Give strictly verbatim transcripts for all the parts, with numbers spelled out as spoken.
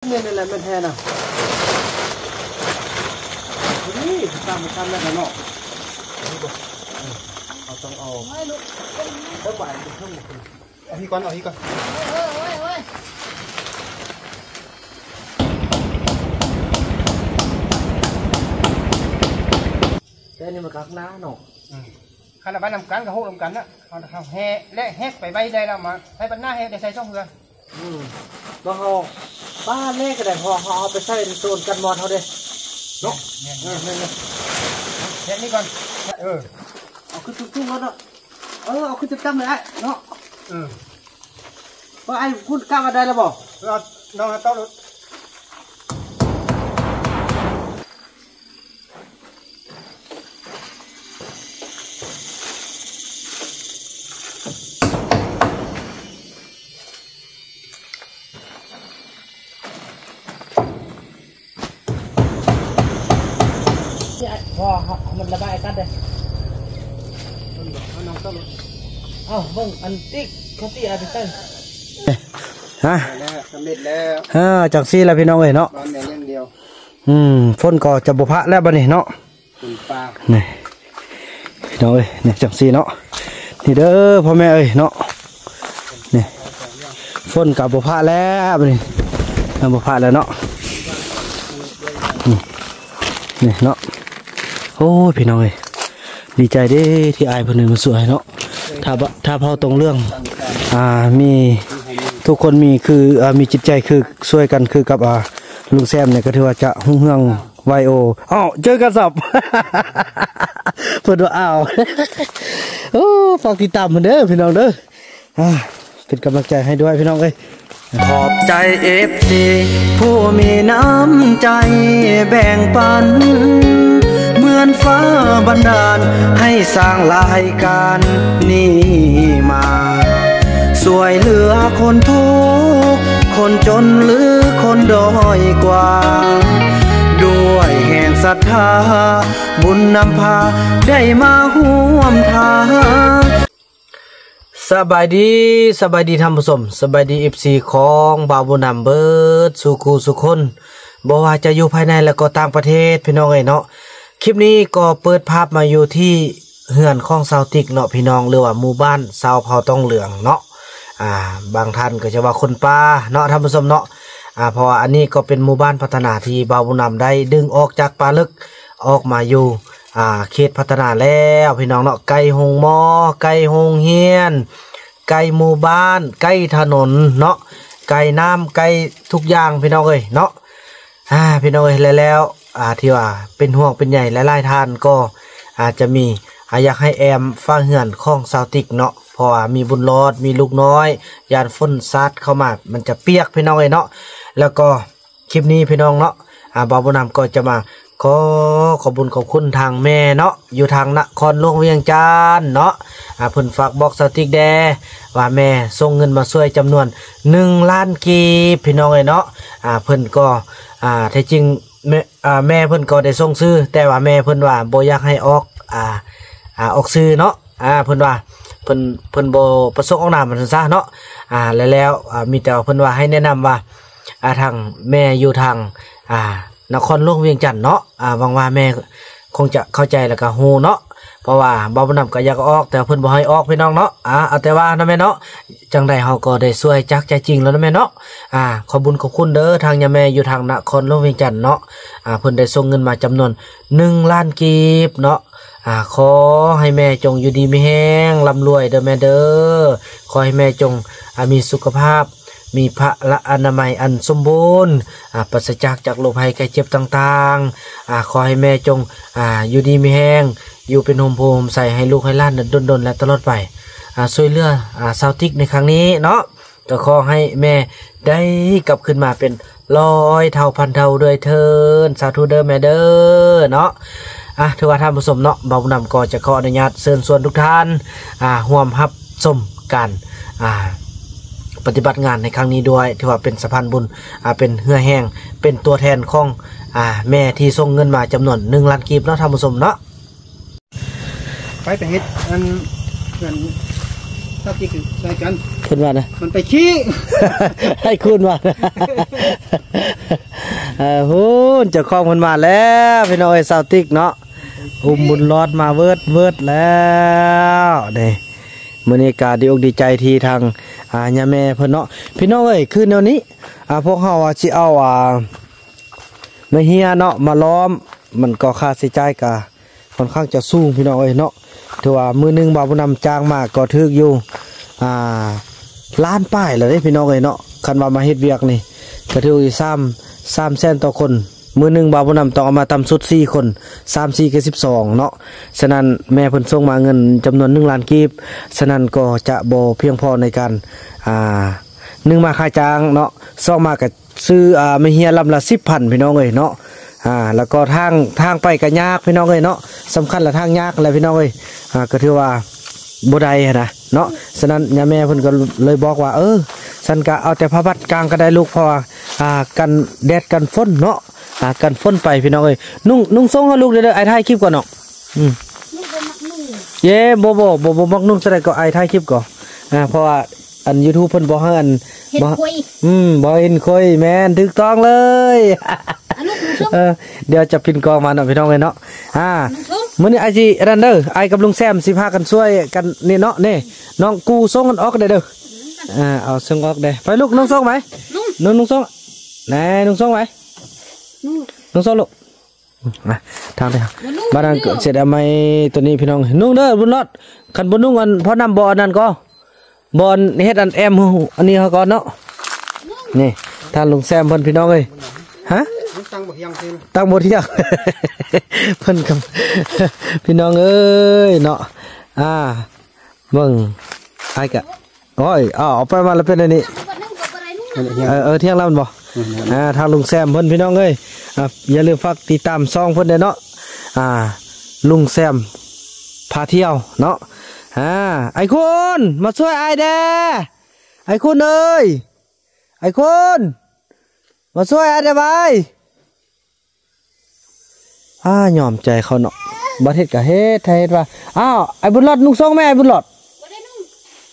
เมนอะไรมันแทนอ่ะนี่ตามมันทำแล้วกันเนาะเอาต้องเอาเท่าไหร่เท่าไหร่เอาที่ก่อนเอาที่ก่อนแต่นี่มันกักน้าเนาะขณะไปนำกันกับหูนำกันนะเอาทำแห่และแฮกไปใบได้แล้วมาใช้ปันหน้าแฮกได้ใส่ช่องเรืออืมบ้าเขาบ้านแม่ก็ได้พอเขาเอาไปใส่โซนกันมอดเขาเด้เนาะเออเนี่ยแค่นี้ก่อนเออเอาขึ้นตุ้งๆแล้วเนาะเออเอาขึ้นจะจำเลยไอ้เนาะเออว่าไอ้คุณกล้ามาได้แล้วบอกเราน้องเต้าเลยพอมันระบายกันเลยเอาน้องต้นเอาเบิ่งอันติ๊กเขาตีอะไรตั้งฮะสำเร็จแล้วฮ่าจากซีแล้วพี่น้องเอ้ยเนาะบ้านแม่เลี้ยงเดียวอืมฝนก็จะบุพะแล้วบ้านนี้เนาะฝนปลานี่พี่น้องเอ้ยเนี่ยจากซีเนาะนี่เด้อพ่อแม่เอ้ยเนาะนี่ฝนกับบุพะแล้วบ้านนี้บุพะแล้วเนาะนี่เนาะโอ้พี่น้องเอ้ยดีใจเด้ที่อายคนหนึ่งมันสวยเนาะถ้าถ้าพอตรงเรื่องอ่ามีทุกคนมีคืออ่ามีจิตใจคือช่วยกันคือกับอ่าลุงแซมเนี่ยก็ถือว่าจะหุ่งเฮืองไวโออ้าวเจอกันสับเปิดว่าอ้าวโอ้ฝากติดตามเหมือนเด้อพี่น้องเด้ออ่าเป็นกำลังใจให้ด้วยพี่น้องเอ้ยขอบใจเอฟซีผู้มีน้ำใจแบ่งปันเหมือนฟ้าบันดาลให้สร้างรายการนี้มาสวยเหลือคนทุกข์คนจนหรือคนด้อยกว่าด้วยแห่งศรัทธาบุญนำพาได้มาร่วมทางสบายดีสบายดีท่านผู้ชมสบายดีเอฟซีของบาวบุญนำเบิร์ดสุขูสุคนบอกว่าจะอยู่ภายในและก็ต่างประเทศพี่น้องเอ้ยเนาะคลิปนี้ก็เปิดภาพมาอยู่ที่เฮือนของชาวติ๊กเนาะพี่น้องหรือว่าหมู่บ้านชาวเผ่าต้องเหลืองเนาะอ่าบางท่านก็จะว่าคนป่าเนาะท่านผู้ชมเนาะอ่าเพราะว่าอันนี้ก็เป็นหมู่บ้านพัฒนาที่บาวบุญนำได้ดึงออกจากป่าลึกออกมาอยู่อ่าเขตพัฒนาแล้วพี่น้องเนาะไกลหงมอไกลหงเฮียนไกลหมู่บ้านไกลถนนเนาะไกลน้ำไกลทุกอย่างพี่น้องเอ้ยเนาะอ่าพี่น้องเอ้ยแล้วแล้วอ่าที่ว่าเป็นห่วงเป็นใหญ่และไล่ทานก็อาจจะมีอยากให้แอมฟังเหือนของชาวติ๊กเนาะเพราะว่ามีบุญรอดมีลูกน้อยยานฝนซัดเข้ามามันจะเปียกพี่น้องเอ้ยเนาะแล้วก็คลิปนี้พี่น้องเนาะอ่าบาวบุญนำก็จะมาขอขอบคุญขอบคุณทางแม่เนาะอยู่ทางนครหลวงเวียงจันทน์เนาะอ่าเพิ่นฝากบอกชาวติ๊กแดว่าแม่ส่งเงินมาช่วยจำนวนหนึ่งล้านกีบพี่น้องเอ้ยเนาะอ่าเพิ่นก็อ่าแท้จริงแม่อ่าแม่เพิ่นก็ได้ส่งซื้อแต่ว่าแม่เพิ่นว่าบ่อยากให้ออกอ่าอ่าออกซื้อเนาะอ่าเพิ่นว่าเพิ่นเพิ่นบ่ประสงค์ออกนามมันซะเนาะอ่าแล้วแล้วอ่ามีแต่เพิ่นว่าให้แนะนำว่าอ่าทางแม่อยู่ทางอ่านครหลวงเวียงจันทน์เนาะอ่าหวังว่าแม่คงจะเข้าใจแล้วก็ฮู้เนาะเพราะว่าบาวบุญนำก็อยากออกแต่เพิ่นบ่ให้ออกพี่น้องเนาะอ่าเอาแต่ว่านะแม่เนาะจังใดเฮาก็ได้ช่วยจักใจจริงแล้วนะแม่เนาะอ่าขอบุญขอบคุณเด้อทางยาแม่อยู่ทางนครหลวงเวียงจันทน์เนาะอ่าเพิ่นได้ส่งเงินมาจำนวนหนึ่งล้านกีบเนาะอ่าขอให้แม่จงอยู่ดีมีแห้งร่ำรวยเด้อแม่เด้อขอให้แม่จงอ่ามีสุขภาพมีพระละอนามัยอันสมบูรณ์อ่าปราศจากจากโรคภัยไข้เจ็บต่างๆอ่าขอให้แม่จงอ่าอยู่ดีมีแห้งอยู่เป็นโฮมโฮมใส่ให้ลูกให้หลานดนดนและตลอดไปอ่าช่วยเหลืออ่าชาวติ๊กในครั้งนี้เนาะก็ขอให้แม่ได้กลับขึ้นมาเป็นร้อยเท่าพันเท่าด้วยเถิดสาธุเด้อแม่เด้อเนาะอ่ะถือว่าท่านผู้ชมเนาะบาวบุญนำก็จะขออนุญาตเชิญชวนทุกท่านอ่าร่วมรับชมกันอ่าปฏิบัติงานในครั้งนี้ด้วยถือว่าเป็นสะพานบุญอ่าเป็นเหือแห้งเป็นตัวแทนของอ่าแม่ที่ส่งเงินมาจำนวนหนึ่งล้านกีบเนาะท่านผู้ชมเนาะไปไปเฮ็ดอันเงินถ้าที่คือใส่กันคุณว่านะมันไปขี้ให้คุณว่าเออฮู้เจ้าของมันมาแล้วพี่น้องไอ้สาวติ๊กเนาะอุ้มบุญรอดมาเวิร์ดเวิร์ดแล้วเด้มื้อนี้ก็ดีอกดีใจที่ทางอ่าย่าแม่เพิ่นเนาะพี่น้องเอ้ยคือแนวนี้อ่าพวกเฮาอ่ะสิเอาอ่าไม่เฮียเนาะมาล้อมมันก็ค่าใช้จ่ายก็ค่อนข้างจะสูงพี่น้องเอ้ยเนาะถือว่ามื้อนึงบ่าวผู้นำจ้างมาก็ถึกอยู่อ่าล้านป้ายแล้วเด้พี่น้องเอ้ยเนาะคันว่ามาเฮ็ดเวียกนี่ก็ถือว่าซ้ำ สามแสนต่อคนมือหนึ่งบ่าวผู้นำต้องเอามาทำสุดสี่คนสามสี่ก็สิบสองเนาะฉะนั้นแม่เพิ่นส่งมาเงินจำนวนหนึ่งล้านกีบฉะนั้นก็จะบ่เพียงพอในการอ่าหนึ่งมาค่าจ้างเนาะสองมาก็ซื้ออ่าไม่เฮียลำละสิบพันพี่น้องเอ้ยเนาะอ่าแล้วก็ทางทางไปก็ยากพี่น้องเอ้ยเนาะสำคัญละทางยากอะไรพี่น้องเอ้ยอ่าก็ถือว่าบ่ได้นะเนาะฉะนั้นย่าแม่เพิ่นก็เลยบอกว่าเออฉันก็เอาแต่ผ้าบัดกลางก็ได้ลูกเพราะว่าอ่ากันแดดกันฝนเนาะอ่ากันฝนไปพี่น้องเอ้ยนุ่งนุ่งทรงให้ลูกเด้อไอ้ถ่ายคลิปก่อนเนาะอืมเย่บ่บ่บ่บ่มักนุ่งแสดงก็ไอ้ถ่ายคลิปก่อนอ่าเพราะว่าอัน YouTube เพิ่นบ่ให้อันบ่อืมบ่เห็นค่อยแม่นถูกต้องเลยเออเดี๋ยวจะพินกองมาเนาะพี่น้องเอ้ยเนาะอ่ามื้อนี้ไอสิรันเด้อไอกับลุงแซมสิพากันช่วยกันนี่เนาะนี่น้องกูส่งกันออกได้เด้ออ่าเอาส่งออกได้ไปลูกน้องส่งไหมนุ่งนุ่งส่งไหนนุ่งส่งไหมนุ่งส่งลูกมาทางเด้อบ้านนั้นเกิดเสร็จแล้วไหมตัวนี้พี่น้องนุ่งเด้อบุญรอดคันบ่นุ่งอันพอนำบ่อันนั้นก็บ่อันเฮ็ดอันแอมอันนี้เฮาก่อนเนาะนี่ทางลุงแซมเพิ่นพี่น้องเอ้ยฮะตั้งบ่เที่ยงตั้งบ่เที่ยงเพิ่นกับพี่น้องเอ้ยเนาะอ่าเบิ่งไอ้กะโอ้ยอ้าวเอาไปมาแล้วเป็นอันนี้เออเออเที่ยงแล้วมันบ่อ่าทางลุงแซมเพิ่นพี่น้องเอ้ยอ่าอย่าลืมฝากติดตามช่องเพิ่นเด้อเนาะอ่าลุงแซมพาเที่ยวเนาะอ่าไอ้คุณมาช่วยไอ้เด้ไอ้คุณเอ้ยไอ้คุณมาช่วยไอ้เด้อไปอ่ายอมใจเขาเนาะบัดเฮ็ดก็เฮ็ดไทยเฮ็ดว่าอ้าวไอ้บุญรอดนุ่งทรงแม่ไอ้บุญรอดบ่ได้นุ่ง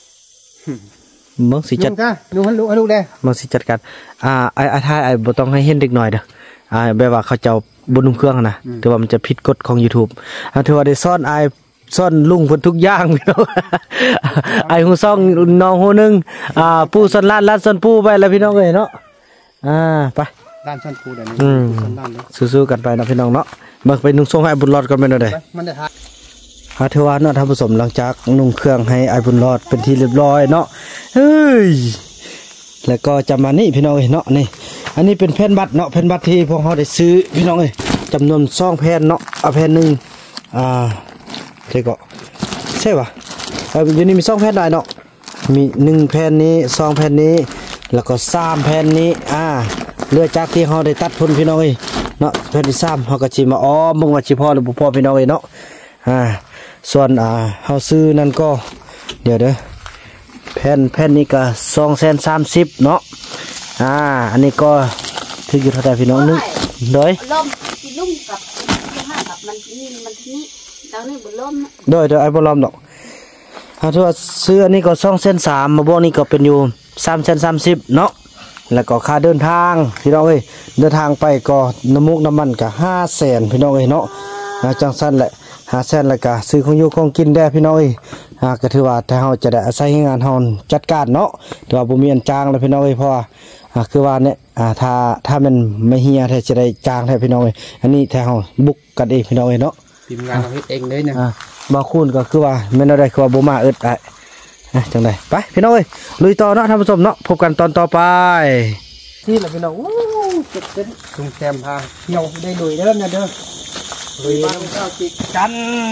มึงสิจัดนุ่งให้ลูกให้ลูกได้มึงสิจัดการอ่าไอ้ไอ้ทายไอ้บ่ต้องให้เห็นเด็กน้อยเด้ออ่าแบบว่าเขาเจ้าบ่นุ่งเครื่องนะถือว่ามันจะผิดกฎของ YouTube อ่าถือว่าได้ซ่อนไอ้ซ่อนลุงเพิ่นทุกอย่างพี่น้องไอ้ฮู้ซ่องน้องฮู้นึงอ่าปู่ซ่อนล้านล้านซ่อนปู่ไปแล้วพี่น้องเอ้ยเนาะอ่าไปด้านชั้นปูเดี๋ยวนี้สู้ๆกันไปนะพี่น้องเนาะเบิกไปนุ่งทรงให้บุญรอดกันไปหน่อยเลยมันได้ทานฮาเทวานเนาะท่านผู้ชมหลังจากนุ่งเครื่องให้ไอ้บุญรอดเป็นที่เรียบร้อยเนาะเฮ้ยแล้วก็จะมานี่พี่น้องเอ้ยเนาะนี่อันนี้เป็นแผ่นบัตรเนาะแผ่นบัตรที่พวกเขาได้ซื้อพี่น้องเอ้ยจำนวนสองแผ่นเนาะเอาแผ่นหนึ่งอ่าใช่ก็ใช่ป่ะเอออยู่นี่มีสองแผ่นได้เนาะมีหนึ่งแผ่นนี้สองแผ่นนี้แล้วก็สามแผ่นนี้อ่าเลือจากที่เขาได้ตัดพุ่นพี่น้องเอ้ยเนาะแผ่นที่สามเขาก็จิมาอ้อมมึงว่าจิพอหรือบุพอพี่น้องเอ้ยเนาะอ่าส่วนอ่าเขาซื้อนั่นก็เดี๋ยวเด้อแผ่นแผ่นนี้ก็สองแสนสามสิบเนาะอ่าอันนี้ก็ถืออยู่เท่าไหร่พี่น้องนึกเด้อลมลุ่มกับห้ากับมันนี่มันนี่ดาวนี่บุลมเด้อเด้อไอ้บุลมดอกถ้าว่าซื้ออันนี้ก็สองแสนสามมาบอกนี่ก็เป็นอยู่สามแสนสามสิบเนาะแล้วก็ค่าเดินทางพี่น้องเอ้ยเดินทางไปก็น้ำมุกน้ำมันก็ห้าแสนพี่น้องเอ้ยเนาะจังสั้นแหละห้าแสนแล้วก็ซื้อของอยู่ของกินได้พี่น้องเอ้ยก็ถือว่าถ้าเราจะได้อาศัยงานเราจัดการเนาะถือว่าบ่มีอันจ้างแล้วพี่น้องเอ้ยเพราะว่าคือว่าเนี่ยถ้าถ้ามันไม่เฮียถ้าจะได้จ้างให้พี่น้องเอ้ยอันนี้ถ้าเราบุกกันเองพี่น้องเอ้ยเนาะทีมงานเราเฮ็ดเองเลยเนี่ยบางคนก็คือว่าไม่ได้คือว่าบ่มาอึดอ่ะจังไดไปพี่น้องเอ้ยลุยต่อเนาะท่านผู้ชมเนาะพบกันตอนต่อไปนี่แหละพี่น้องโอ้เจ็บเป็นลุงแซมพาเที่ยวได้ลุยเด้อเนี่ยเด้อลุยบ้านเจ้าจิกกัน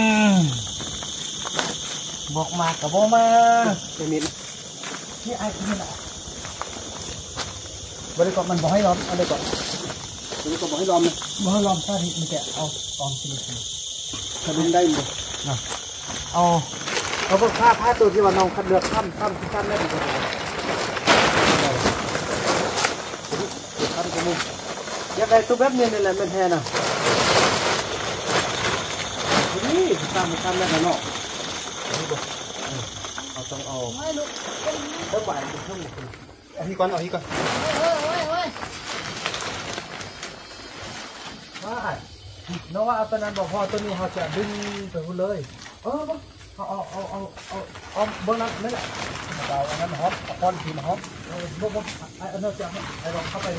บอกมากับบ่มาไม่มีนี่ไอ้ที่นี่แหละบริกรมันบอกให้ล้อมเอาเลยก่อนบริกรบอกให้ล้อมเลยบอกให้ล้อมถ้าที่มันแกะเอาตอมสิถ้ามันได้หมดนะเอาเอาพวกผ้าผ้าตัวที่ว่าน้องคัดเลือกข้ามข้ามข้ามได้ดีกว่าข้ามกระมุงอยากได้ตัวแบบนี้นี่แหละมันแทนอ่ะนี่ข้ามข้ามได้เนาะเอาต้องเอาต้องไปเอาที่ก่อนเอาที่ก่อนน้องว่าเอาตัวนั้นบอกพอตัวนี้เขาจะดึงไปหุ่นเลยเออเอาเอาเอาเอาเอาเอาเบื้องนั้นนั่นแหละเราอันนั้นฮอปคอนทีมฮอปเออบุ๊บบุ๊บไอ้อันนั้นจะไอ้ลองเข้าไป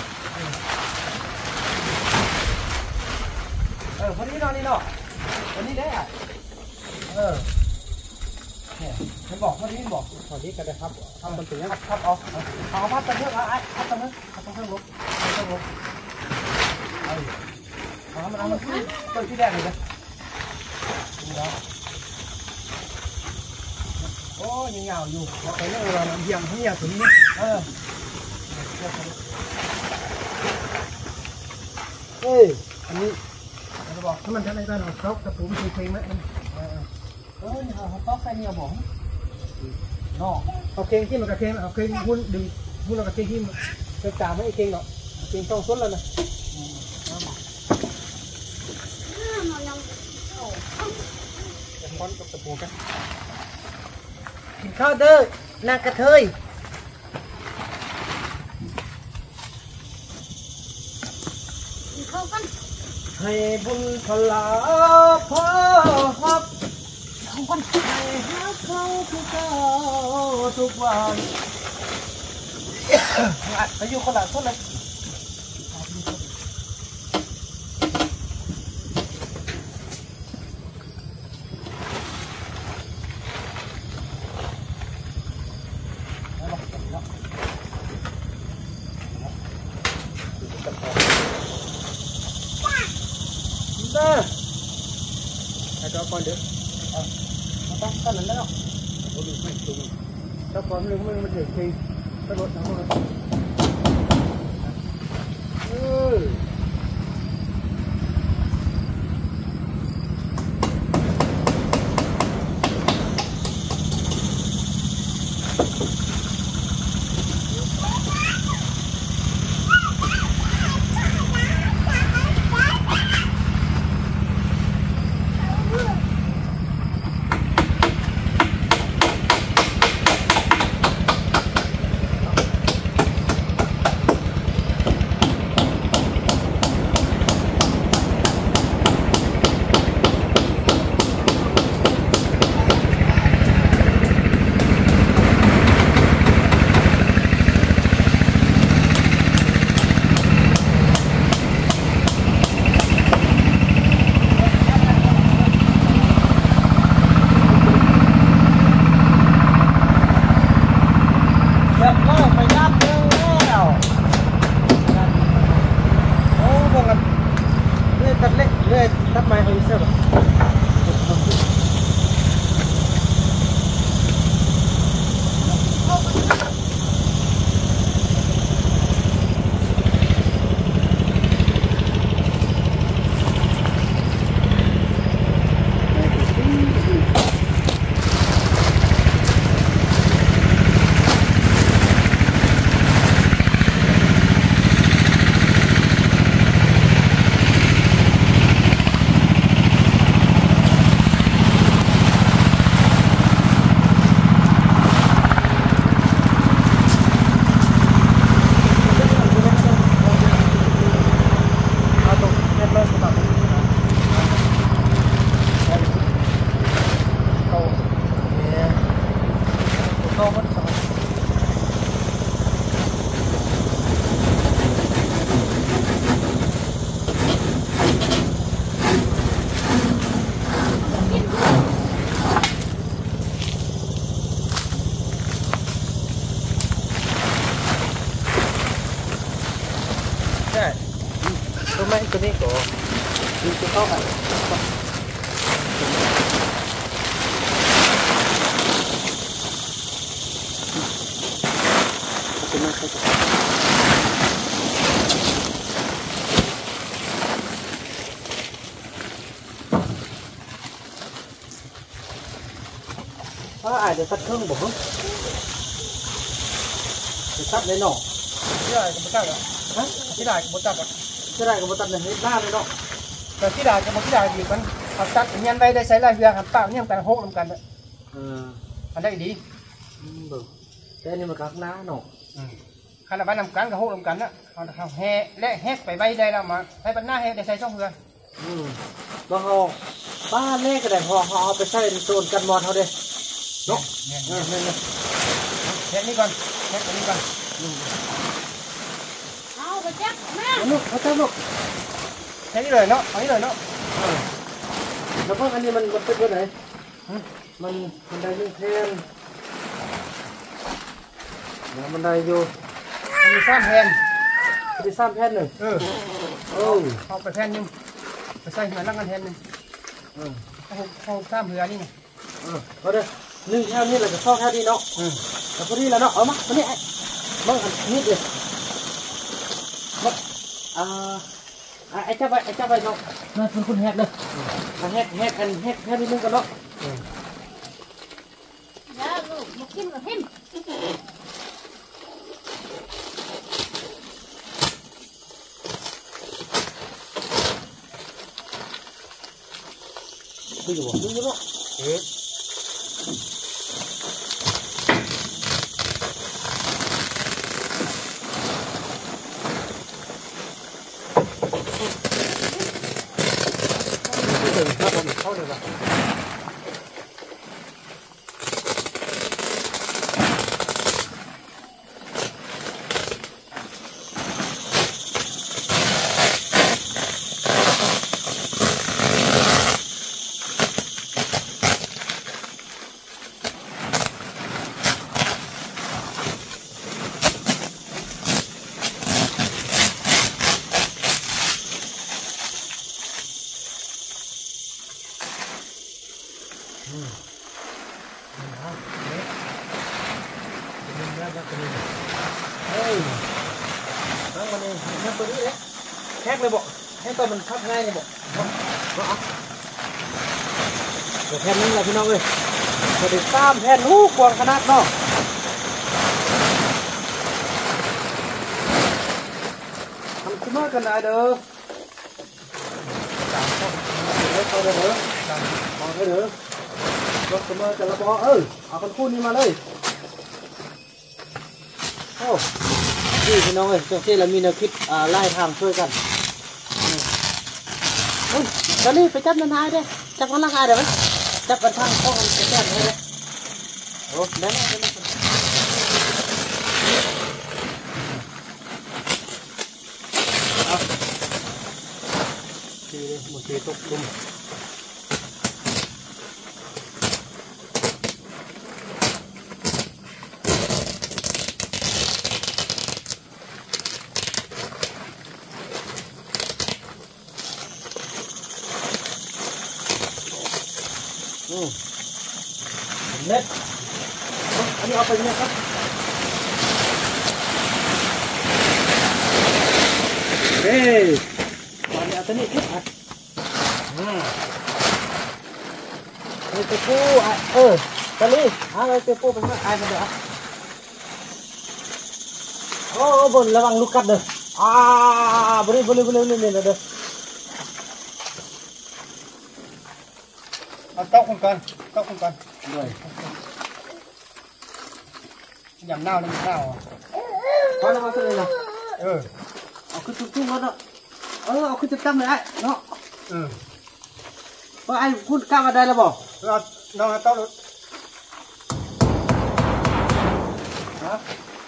เออพอดีนอนนี่เนาะวันนี้ได้อ่ะเออเนี่ยฉันบอกพอดีบอกพอดีก็ได้ครับทำมันถึงนะครับครับเอาเอาพัดตะเพื่อเอาไอ้พัดตะเพื่อพัดตะเพื่อลุกพัดตะลุกเอาเอามันเอามันต้นที่แรกเลยนะนี่แล้วโอ้ยังยาวอยู่เราไปเรื่องเราเยี่ยมเฮียถึงนี่เออเฮ้ยอันนี้เราบอกถ้ามันจะได้ได้เราเขากระปุกเพลงไหมมันเออเออนี่เขาต๊อกใส่เนี่ยบอกนอกเอาเก่งที่มันกระเก่งเอาเก่งหุ้นดึงหุ้นเรากระเก่งที่มันจะจ่าไม่เก่งหรอกเก่งต้องสุดแล้วนะคอนกับตะปูกันกินข้าวเด้อนางกระเทยกินข้าวกันให้บุญพลาพ่อฮับข้าวกันให้ฮับเขาทุกเจ้าทุกวันอายุคนละคนเลยไอ้เจ้าก่อนเดี๋ยวเอาเอาตั้งตั้งนั้นแล้วโอ้ดูไม่ตรงเจ้าก่อนหนึ่งมันมันเดือดจริงตะโกนทั้งหมดเออตัดไม้เขาอีกเส้นตัวแม่ตัวนี้ก็ดูตัวเข้ากันเพราะอาจจะตัดเครื่องบอกว่าจะตัดเลยเนาะที่ไหนก็ไม่ตัดอ่ะฮะที่ไหนก็ไม่ตัดอ่ะที่ไหนก็ไม่ตัดเลยหน้าเลยเนาะแต่ที่ไหนก็ไม่ที่ไหนดีกันเอาตัดเงี้ยไปได้ใช้ลายเรือหันเปล่าเนี่ยกันหกลำกันเลยอันได้ดีเบิกแต่นี่มันกักน้าเนาะขนาดบ้านนำกันกับโฮลำกันนะเอาทำแห่และแฮกไปใบได้แล้วมาใช้บรรณาแฮกได้ใช้ช่องเพื่อนอืมบ่เอาบ้านแรกก็ได้พอเอาไปใช้โซนกันมอดเขาเด้เนาะเนี่ยเนี่ยเนี่ยแฮกนี่ก่อนแฮกอันนี้ก่อนเอาไปแจ๊กแม่ลูกเอาเจ้าลูกแฮกนี่เลยเนาะเอานี่เลยเนาะแล้วพวกอันนี้มันมันเป็นตัวไหนมันมันได้หนึ่งแผ่นมันได้อยู่มีสามแผ่นมีสามแผ่นหนึ่งเออโอ้เอาไปแผ่นนึงไปใส่หัวนั่งกันแผ่นนึงเออเขาเขาสามเหือนี่ไงเออเอาเด้อหนึ่งแถวนี้เราจะเข้าแถวนี้เนาะอืมแต่พอดีแล้วเนาะเอามาตัวนี้ไอ้มาอันนี้ดิมาอ่าไอ้เจ้าใบไอ้เจ้าใบเนาะนั่นเป็นคุณแฮกเลยมาแฮกแฮกกันแฮกแฮกนิดนึงกันเนาะอย่าลูกมากินกับพิมดูอยู่ดูอยู่เนาะเอ๊ะเข้าเลยป่ะเฮ้ยนั่งมาเนี่ยนั่งตัวนี้เลยแฮกเลยบอกแฮกตัวมันพับง่ายเลยบอกเอาเอาเดี๋ยวแผ่นนึงแหละพี่น้องเลยเดี๋ยวตามแผ่นหูกวางขนาดเนาะทำขึ้นมากันได้เด้อเด้อเด้อเด้อมองให้เด้อรถขึ้นมากันละบอเออเอาคนคู่นี้มาเลยโอ้นี่พี่น้องเอ้ยจังซี่เรามีแนวคิดอ่าไล่ทางช่วยกันเฮ้ยตอนนี้ไปจับนานๆเด้จับพลังงานเด้ไหมจับกันทางเข้ากันแก้ให้เลยโอ้ได้แล้วได้แล้วเอาทีเลยหมดทีตกลุ่มอืมเน็ตอันนี้เอาไปเนี่ยครับเฮ้ยตอนนี้เอาตัวนี้ขึ้นอ่ะอืมนี่ตัวปูอ่ะเออตอนนี้เอาไปตัวปูไปให้ไอ้มาเดี๋ยวโอ้บนระวังลูกกัดเด้ออ่าบริบริบริบริเนี่ยเด้อเอาต๊อกคนกันต๊อกคนกันเลยยำเน่าเลยเน่าอ่ะพอแล้วมาเลยนะเออเอาขึ้นตุ้งๆแล้วเนาะเออเอาขึ้นจะตั้งเลยไอ้เนาะเออเพราะไอ้พูดกล้ามาได้แล้วบอกเราน้องเอาต๊อกเลยฮะ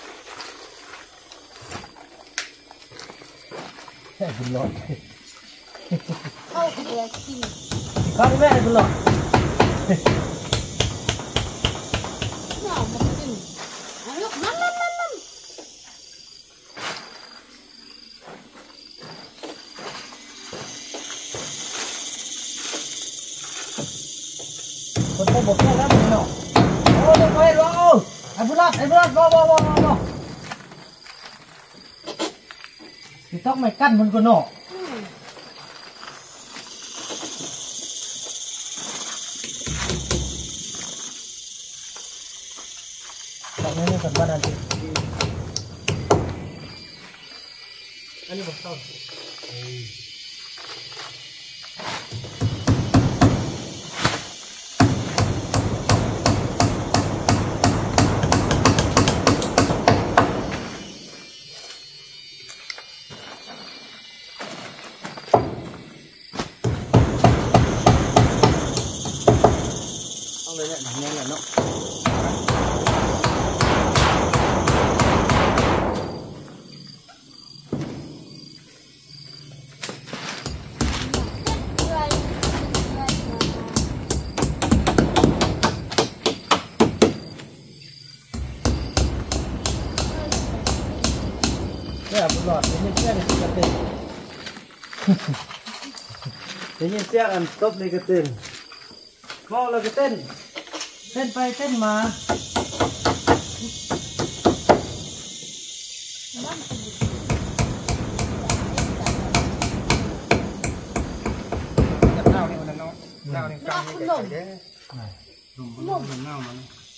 แค่บุญหลอดเอาไปเลยกินข้าวนี่แม่บุญหลอดเอามากินเอาลูกนั่นนั่นนั่นนั่นคนโตบอกแค่แล้วบุญหลอดโอ้ลงไปรอไอ้บุญหลอดไอ้บุญหลอดรอรอรอรอที่ต้องไม่กั้นมันก็เนาะตอนนี้นี่เป็นบ้านอะไรอันนี้บอกเข้าเอาเลยแหละหนังแน่นแหละเนาะเนี่ยบุญหลอดได้ยินเสียงกระตือได้ยินเสียงอันตบในกระตือมองเราก็เต้นเต้นไปเต้นมาเน่านี่มันเนาะเน่านี่กลางนี่เด้อลุมลุมเน่ามัน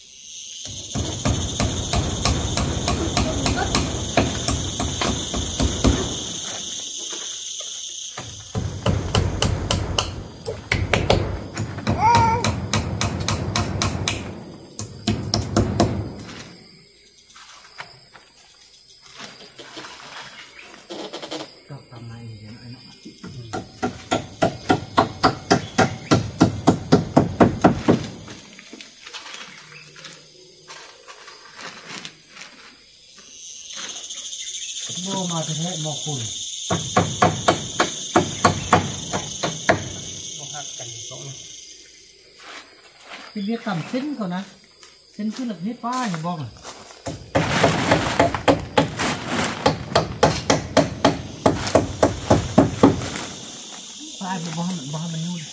โมมาเป็นแม่โมคุณโมหักกันสองนะเป็นเรียกต่ำเส้นเขานะเส้นขึ้นหลักนี้ป้าเห็นบ้องป้าเป็นบ้องมันบ้องมันยุ่ง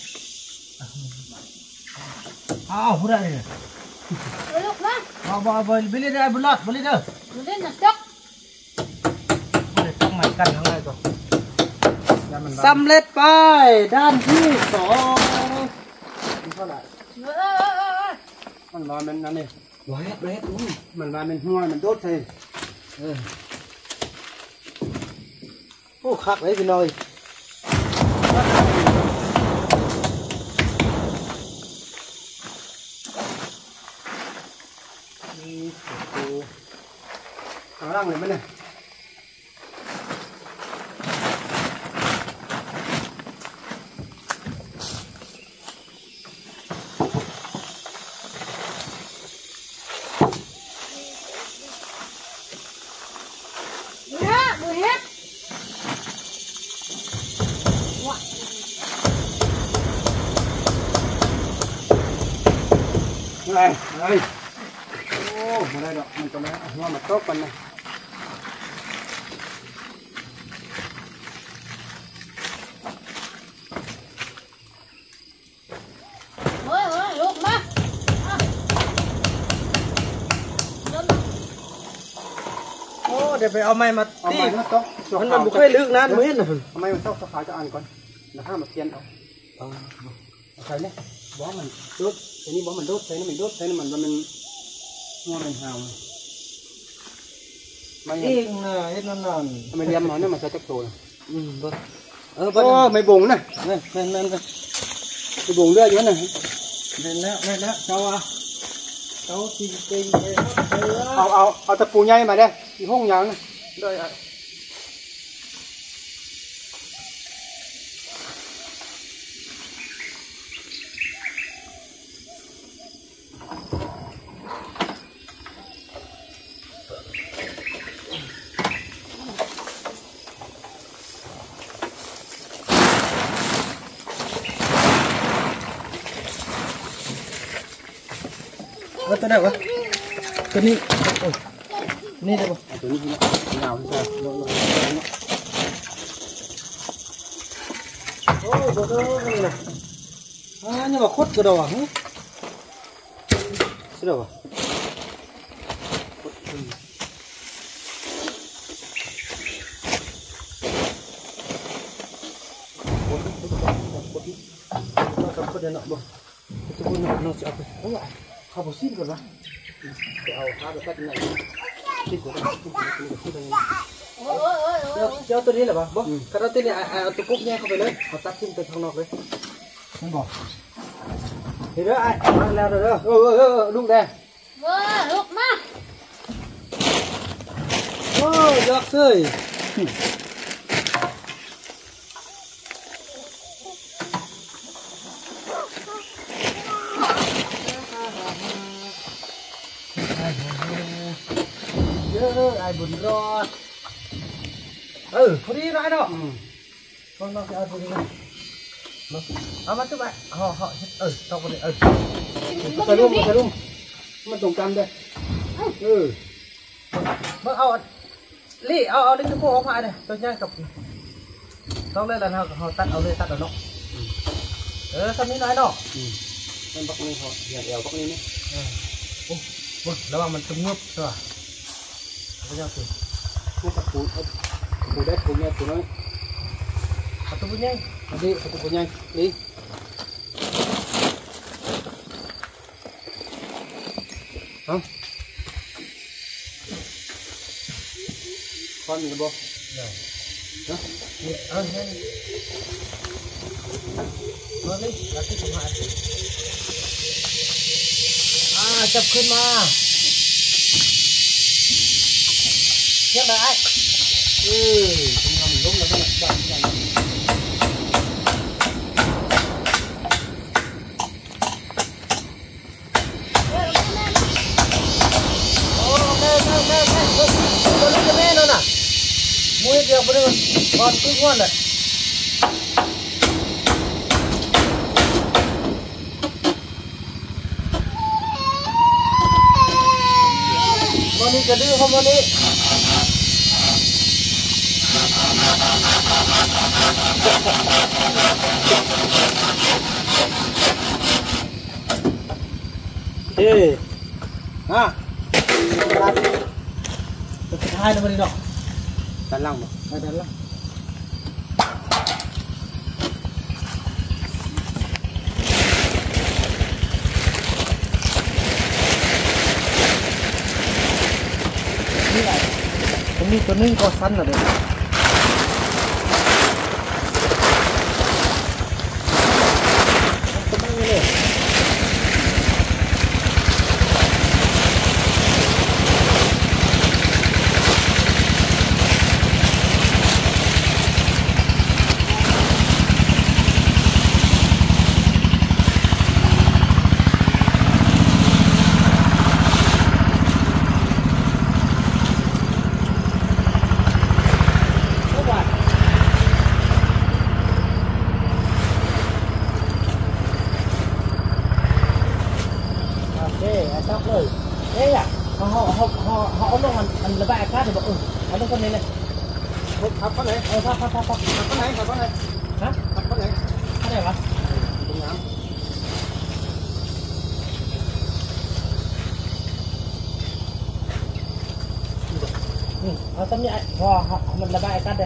อ้าวพูดอะไรเนี่ยลูกนะบ้าบ้าบ้าไปเรื่อยๆบุญรอดไปเรื่อยๆเล่นนะจ๊อกต้องใหม่กันทั้งนั้นก่อนสำเร็จไปด้านที่สองเท่าไหร่มันว่ามันนั่นนี่ร้อยเมตรมันว่ามันหัวมันโดดเลยโอ้คักเลยพี่น้อยนี่ตัวเอาล่างเลยมั้ยเนี่ยอะไรอะไรโอ้มาได้ดอกมันจะมาหัวมาโต๊ะกันนะเฮ้ยเฮ้ยลูกมาโอ้เดี๋ยวไปเอาไม้มาตีมาโต๊ะมันมันบุกให้ลึกนะไม่เห็นนะเอาไม้มาโต๊ะสะขาวจะอ่านก่อนแล้วห้ามมาเทียนเอาเอาใส่เนี่ยบ้องมันโดดใส่นี่บ้องมันโดดใส่นี่มันโดดใส่นี่มันมันหัวมันหาวไม่เองนะเอ็ดนั่นนั่นทำไมเลี้ยมหนอนเนี่ยมันใช้จักรโตนะอืมบ่เออบ่ไม่บ่งนะนั่นนั่นนั่นไม่บ่งเลือดเยอะนะนั่นแล้วนั่นแล้วเจ้าอ่ะเจ้าจริงจริงเอาเอาเอาตะปูใหญ่มาได้ที่ห้องยางนะได้อ่ะว่าตัวไหนวะตัวนี้โอ้ยนี่ได้ปะตัวนี้นี่ยาวที่สุดโอ้ยตัวนี้นะอ่านี่ว่าโคตรกระโดดฮะสุดแล้ววะกับคนเดียวหน่อยบ่ตัวคนหน่อยน้องจะเอาไปโอ้ยข้าวซีนก่อนวะจะเอาข้าวไปตัดยังไงซีนก่อนเจ้าตัวนี้เหรอวะบ่กระดาษตัวนี้เอาตัวกุ๊กแยกเข้าไปเลยเอาตัดทิ้งไปข้างนอกเลยมันบอกเห็นไหมไอ้มาแล้วเด้อเออเออลูกแดงเฮ้ยลูกมาโอ้ยยอกเสยบุญรอดเออพอดีน้อยเนาะต้องต้องเอาพอดีนะเอามาจุ๊บไปห่อห่อเออต้องพอดีเออใส่ลุ่มใส่ลุ่มมันตรงกันเลยเออมันเอาลี่เอาเอาลิ้นจะพูดเอาพายเลยตัวนี้กับต้องเลยแล้วเราเขาตัดเอาเลยตัดเอาเนาะเออทำนี้น้อยเนาะมันปักนี้พออย่างเดียวปักนี้นี่โอ้โหระวังมันจะงึบตัวไม่ยากสิไม่ตัดปูปูได้ปูเนี่ยปูน้อยตัดปูเนี่ยดีตัดปูเนี่ยดีเอาคอนมีบ่เนาะนี่เออเนี่ยมาเลยลักที่ผมหาอ่าจับขึ้นมาเรียบร้อยเออทำงานล้มแล้วก็จับอย่างนี้โอ้แม่แม่แม่แม่คนนี้จะแม่นั่นน่ะมวยเดียวไปเลยบอลตุ้งวันเลยวันนี้จะดื้อเขาวันนี้เฮ้ยฮะจะสุดท้ายนะวันนี้เนาะด้านล่างมั้ยด้านล่างนี่แหละผมมีตัวนึงก็สั้นหน่อยเด็กตัวนึงเลยตักเลยเอ๊ะอ่ะเขาเขาเขาเขาเขาเอาลงมันมันระบายอากาศเดี๋ยวบอกเออเอาลงคนนี้เลยขับเขาไหนเออขับขับขับขับขับเขาไหนขับเขาไหนฮะขับเขาไหนเขาไหนวะตรงน้ำนี่เอาต้นนี้พอมันระบายอากาศเลย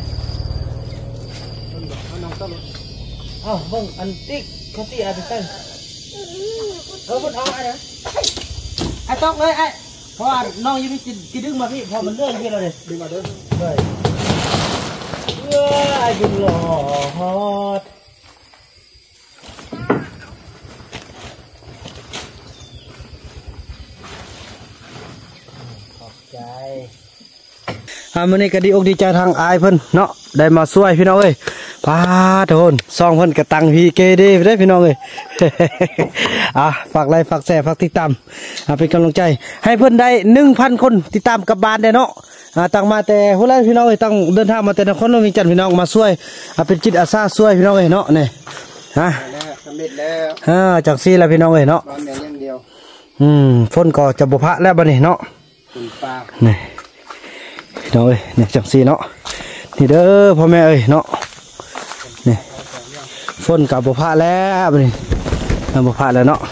เอาน้องต้นเอาเบิ่งอันติ๊กเขาตีอะไรตั้งเออมันเอาอะไรนะไอ้ต้องเลยไอ้เพราะว่าน้องยังไม่กินดึงมาพี่พอมันเลื่อนพี่เราเลยดึงมาเด้อเลยเออไอ้ดึงหล่อฮอดขอบใจอ่ามื้อนี้ก็ดีอกดีใจทางอายเพิ่นเนาะได้มาช่วยพี่น้องเอ้ยพาโทนซองเพิ่นกระตังพี่เกดีไปได้พี่น้องเอ้ย อ่ะฝากไลค์ฝากแชร์ฝากติดตามอ่าเป็นกำลังใจให้เพิ่นได้ หนึ่งพัน คนติดตามกับบ้านได้เนาะอ่าตั้งมาแต่พุ่นแล้วพี่น้องเอ้ยตั้งเดินทางมาแต่นครหลวงเวียงจันทน์พี่น้องมาช่วยอ่าเป็นจิตอาสาช่วยพี่น้องเอ้ยเนาะนี่ฮะสำเร็จแล้วอ่าจังซี่แล้วพี่น้องเอ้ยเนาะบ้านแม่อย่างเดียวอืมฝนก็จะบ่พะแล้วบัดนี้เนาะฝนฟ้านี่พี่น้องเอ้ยนี่จังซี่เนาะนี่เด้อพ่อแม่เอ้ยเนาะนี่ฝนกับบุพาแล้วนี่บุพาแล้วเนาะ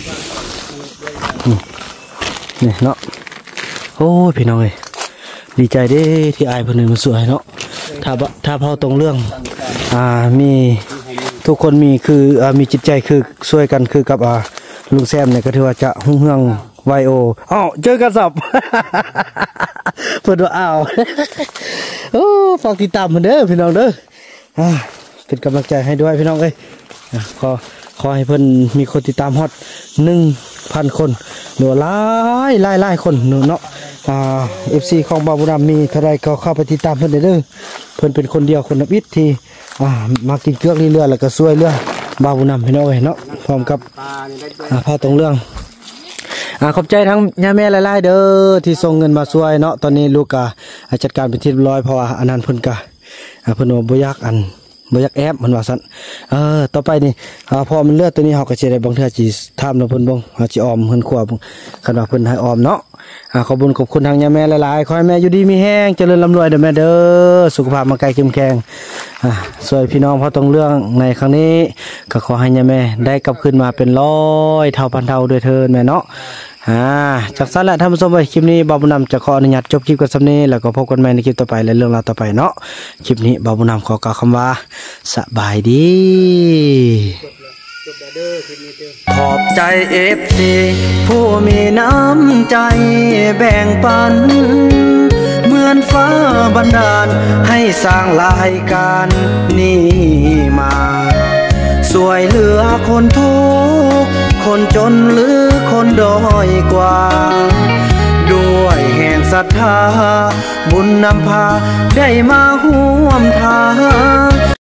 นี่เนาะโอ้พี่น้องเอ้ยดีใจเด้ที่อายคนหนึ่งมันสวยเนาะถ้าถ้าพอตรงเรื่องอ่ามีทุกคนมีคืออ่ามีจิตใจคือช่วยกันคือกับอ่าลุงแซมเนี่ยก็ถือว่าจะหุ่งเฮืองไวโออ้าวเจอกันสับ เปิดว่าอ้าวโอ้ฝากติดตามเหมือนเดิมพี่น้องเด้อเป็นกำลังใจให้ด้วยพี่น้องเอ้ยขอขอให้เพิ่นมีคนติดตามฮอตหนึ่งพันคนหนูหลายหลายหลายคนหนูเนาะอ่าเอฟซีของบาบุรามมีเท่าไรก็เข้าไปติดตามเพิ่นได้เด้อเพิ่นเป็นคนเดียวคนนับอิฐที่อ่ามากินเกลือเรื่อยๆแล้วก็ช่วยเรือบาบุรามพี่น้องเอ้ยเนาะพร้อมกับอ่าพาตรงเรื่องอ่าขอบใจทั้งย่าแม่หลายๆเด้อที่ส่งเงินมาช่วยเนาะตอนนี้ลูกก็จัดการเป็นที่เรียบร้อยเพราะว่าอันนั้นเพิ่นก็อ่าเพิ่นว่าบ่อยากอันบ่อยากแอบมันว่าซั่นเออต่อไปนี่อ่าพอมันเลือดตัวนี้เฮาก็สิได้บางเทื่อสิถามเนาะเพิ่นบ่เฮาสิออมเพิ่นขัวบ่คันว่าเพิ่นให้ออมเนาะอ่าขอบคุณขอบคุณทางย่าแม่หลายๆขอให้แม่อยู่ดีมีแฮงเจริญร่ำรวยเด้อแม่เด้อสุขภาพร่างกายเข้มแข็งอ่าช่วยพี่น้องเพราะต้องเรื่องในครั้งนี้ก็ขอให้ย่าแม่ได้กลับคืนมาเป็นร้อยเท่าพันเท่าด้วยเถิดแม่เนาะอ่าจากนั้นแหละท่านผู้ชมไว้คลิปนี้บ่าวบุญนำจะขออนุญาตจบคลิปกันสำนี้แล้วก็พบกันใหม่ในคลิปต่อไปและเรื่องราวต่อไปเนาะคลิปนี้บ่าวบุญนำขอกล่าวคำว่าสบายดีขอบใจเอฟซีผู้มีน้ำใจแบ่งปันเหมือนฟ้าบันดาลให้สร้างรายการนี้มาสวยเหลือคนทุกข์คนจนหรือคนด้อยกว่าด้วยแห่งศรัทธาบุญนำพาได้มาห่วมทาง